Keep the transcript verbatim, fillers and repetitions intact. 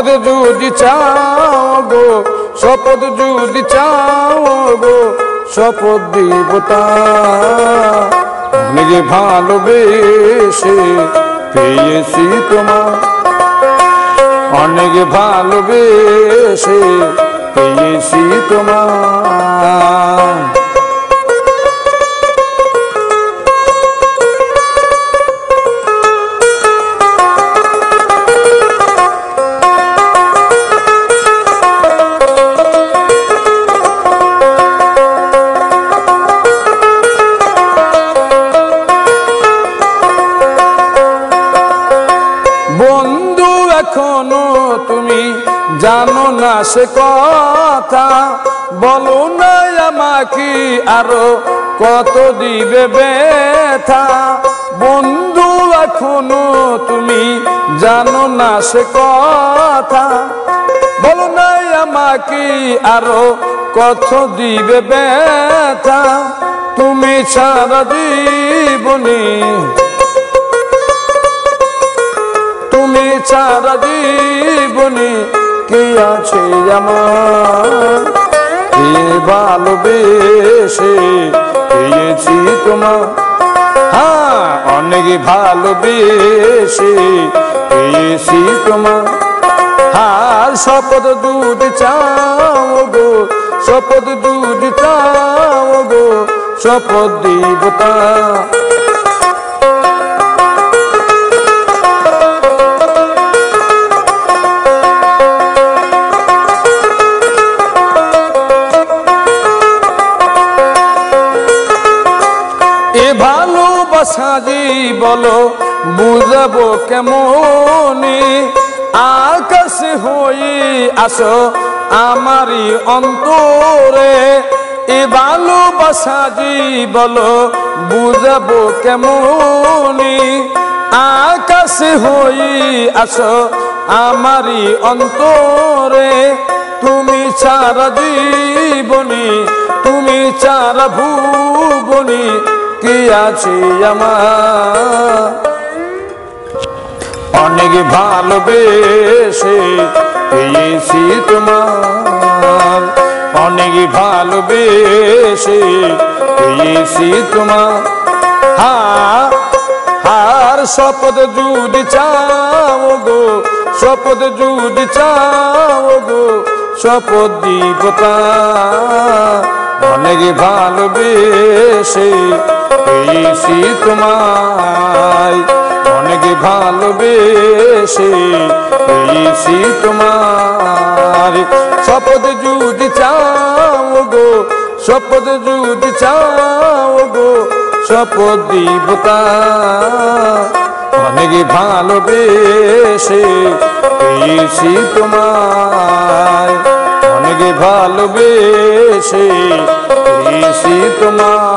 শপথ যদি চাও গো শপথ যদি চাও গো শপথ দিব তা অনেক ভালোবেসে পেয়েছি তোমার অনেক ভালোবেসে পেয়েছি তোমার বন্ধু এখনো তুমি জানো না সে কথা বলো না আমাকে আরো কত দিবে ব্যথা বন্ধু এখনো তুমি জানো না সে কথা বলো না আমাকে আরো কত দিবে ব্যথা তুমি ছাড়া জীবনে তুমি ছাড়া জীবনে কে আছে আমার এ ভালোবেসে পেয়েছি তোমার হ্যাঁ অনেক ভালোবেসে পেয়েছি তোমার আর শপথ দুধ চাও গো শপথ দুধ চাও গো শপথ দিব তা ভালোবাসা জি বলো বুঝাবো কেমনে আকাশ হয়ে আসো আমারই অন্তরে এ ভালোবাসা জি বলো বুঝাবো কেমনে আকাশ হয়ে আসো আমারই অন্তরে তুমি ছাড়া জীবনে তুমি ছাড়া ভুবনে কি আছে আমার অনেক ভালোবেসে পেয়েছি তোমার অনেক ভালোবেসে পেয়েছি তোমার হ্যাঁ আর শপথ যদি চাও গো শপথ যদি চাও গো শপথ দিব তা অনেক ভালোবেসে পেয়েছি তোমায় অনেক ভালোবেসে পেয়েছি তোমার শপথ যদি চাও গো শপথ যদি চাও গো শপথ দিব তা অনেক ভালোবেসে পেয়েছি তোমায় অনেক ভালোবেসে পেয়েছি তোমার